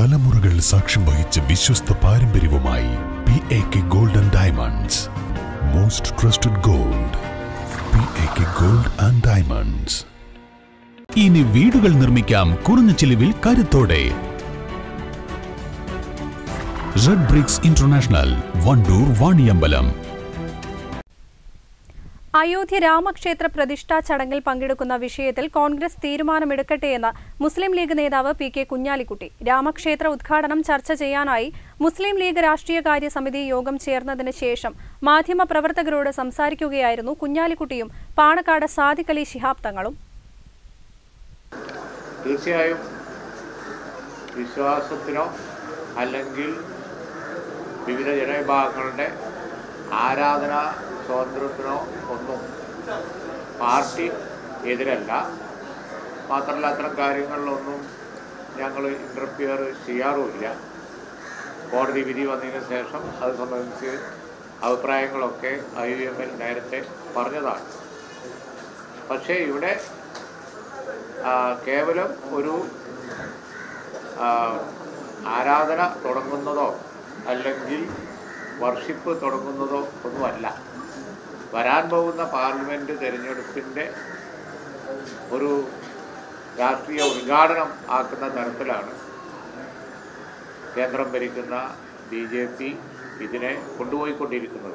തലമുറകൾ സാക്ഷ്യം വഹിച്ച വിശ്വസ്ത പാരമ്പര്യവുമായി PAK Gold and Diamonds. Most trusted gold. PAK Gold and Diamonds. ഇനി വീടുകൾ നിർമ്മിക്കാം കുറഞ്ഞ ചിലവിൽ കരുത്തോടെ. Red Bricks International, Wandoor, Vaniyambalam. Ayodhya രാമക്ഷേത്ര പ്രതിഷ്ഠാ ചടങ്ങിൽ പങ്കെടുക്കുന്ന വിഷയത്തിൽ കോൺഗ്രസ് തീരുമാനമെടുക്കട്ടെയെന്ന് മുസ്ലിം ലീഗ് നേതാവ് PK കുഞ്ഞാലിക്കുട്ടി. രാമക്ഷേത്ര ഉദ്ഘാടനം ചർച്ച ചെയ്യാനായി മുസ്ലിം ലീഗ് രാഷ്ട്രീയകാര്യ സമിതി യോഗം ചേർന്നതിന് ശേഷം മാധ്യമപ്രവർത്തകരോട് സംസാരിക്കുകയായിരുന്നു കുഞ്ഞാലിക്കുട്ടിയും പാണക്കാട് സാദിഖ് അലി ശിഹാബ് തങ്ങളും. തീർച്ചയായും വിശ്വാസത്തിനോ അല്ലെങ്കിൽ വിവിധ ജനവിഭാഗങ്ങളുടെ ആരാധനാ സ്വാതന്ത്ര്യത്തിനോ ഒന്നും പാർട്ടി എതിരല്ല. മാത്രമല്ല, അത്തരം കാര്യങ്ങളിലൊന്നും ഞങ്ങൾ ഇൻ്റർഫിയർ ചെയ്യാറുമില്ല. കോടതി വിധി വന്നതിന് ശേഷം അത് സംബന്ധിച്ച് അഭിപ്രായങ്ങളൊക്കെ IUML നേരത്തെ പറഞ്ഞതാണ്. പക്ഷേ ഇവിടെ കേവലം ഒരു ആരാധന തുടങ്ങുന്നതോ അല്ലെങ്കിൽ വർഷിപ്പ് തുടങ്ങുന്നതോ ഒന്നുമല്ല. വരാൻ പോകുന്ന പാർലമെൻറ്റ് തിരഞ്ഞെടുപ്പിൻ്റെ ഒരു രാഷ്ട്രീയ ഉദ്ഘാടനം ആക്കുന്ന തരത്തിലാണ് കേന്ദ്രം ഭരിക്കുന്ന BJP ഇതിനെ കൊണ്ടുപോയിക്കൊണ്ടിരിക്കുന്നത്.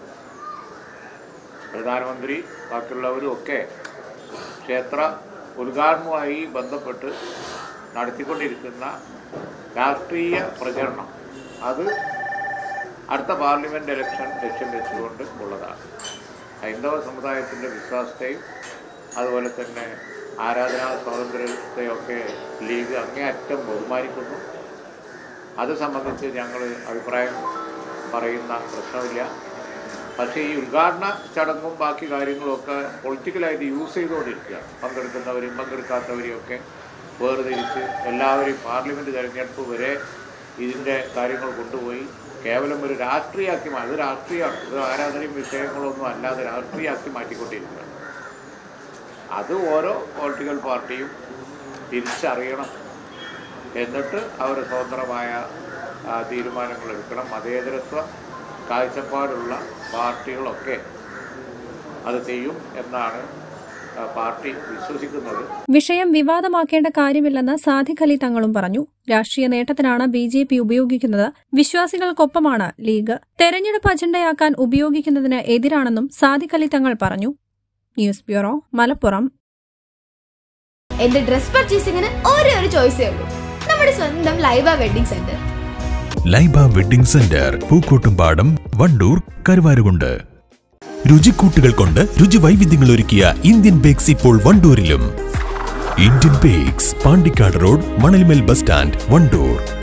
പ്രധാനമന്ത്രി ബാക്കിയുള്ളവരും ഒക്കെ ക്ഷേത്ര ഉദ്ഘാടനവുമായി ബന്ധപ്പെട്ട് നടത്തിക്കൊണ്ടിരിക്കുന്ന രാഷ്ട്രീയ പ്രചരണം അത് അടുത്ത പാർലമെൻറ്റ് ഇലക്ഷൻ ലക്ഷ്യം വെച്ചുകൊണ്ട് ഉള്ളതാണ്. ഹൈന്ദവ സമുദായത്തിൻ്റെ വിശ്വാസത്തെയും അതുപോലെ തന്നെ ആരാധനാ സ്വാതന്ത്ര്യത്തെയൊക്കെ ലീഗ് അങ്ങേയറ്റം ബഹുമാനിക്കുന്നു. അത് സംബന്ധിച്ച് ഞങ്ങൾ അഭിപ്രായം പറയുന്ന പ്രശ്നമില്ല. പക്ഷേ ഈ ഉദ്ഘാടന ചടങ്ങും ബാക്കി കാര്യങ്ങളുമൊക്കെ പൊളിറ്റിക്കലായിട്ട് യൂസ് ചെയ്തുകൊണ്ടിരിക്കുകയാണ്. പങ്കെടുക്കുന്നവരും പങ്കെടുക്കാത്തവരെയും ഒക്കെ വേർതിരിച്ച് എല്ലാവരെയും പാർലമെൻറ്റ് തിരഞ്ഞെടുപ്പ് വരെ ഇതിൻ്റെ കാര്യങ്ങൾ കൊണ്ടുപോയി കേവലം ഒരു രാഷ്ട്രീയമാക്കി അത് രാഷ്ട്രീയമാണ്. ഇത് ആരാധനയും വിഷയങ്ങളൊന്നും അല്ലാതെ രാഷ്ട്രീയമാക്കി മാറ്റിക്കൊണ്ടിരിക്കുകയാണ്. അത് ഓരോ പൊളിറ്റിക്കൽ പാർട്ടിയും തിരിച്ചറിയണം. എന്നിട്ട് അവർ സ്വതന്ത്രമായ തീരുമാനങ്ങൾ എടുക്കണം. മതേതരത്വ കാഴ്ചപ്പാടുള്ള പാർട്ടികളൊക്കെ അത് ചെയ്യും എന്നാണ് പാർട്ടി വിശ്വസിക്കുന്നത്. വിഷയം വിവാദമാക്കേണ്ട കാര്യമില്ലെന്ന് സാദിഖ് അലി തങ്ങളും പറഞ്ഞു. രാഷ്ട്രീയ നേട്ടത്തിനാണ് BJP ഉപയോഗിക്കുന്നത്. വിശ്വാസികൾക്കൊപ്പമാണ് ലീഗ്. തെരഞ്ഞെടുപ്പ് അജണ്ടയാക്കാൻ ഉപയോഗിക്കുന്നതിന് എതിരാണെന്നും സാദിഖ് അലി തങ്ങൾ പറഞ്ഞു. News bureau, Malappuram. എന്റെ ഡ്രസ് പർച്ചേസിംഗിന് ഒരേ ഒരു ചോയ്സേ ഉള്ളൂ, നമ്മുടെ സ്വന്തം Laiba wedding centre. Laiba wedding centre, Pookkottumpadam, Wandoor, Karuvarakundu. രുചിക്കൂട്ടുകൾ കൊണ്ട് രുചി വൈവിധ്യങ്ങൾ ഒരുക്കിയ ഇന്ത്യൻ ബേക്സ് ഇപ്പോൾ വണ്ടൂരിലും. Indian bakes, Pandikkad road, Manalmel bus stand, Wandoor.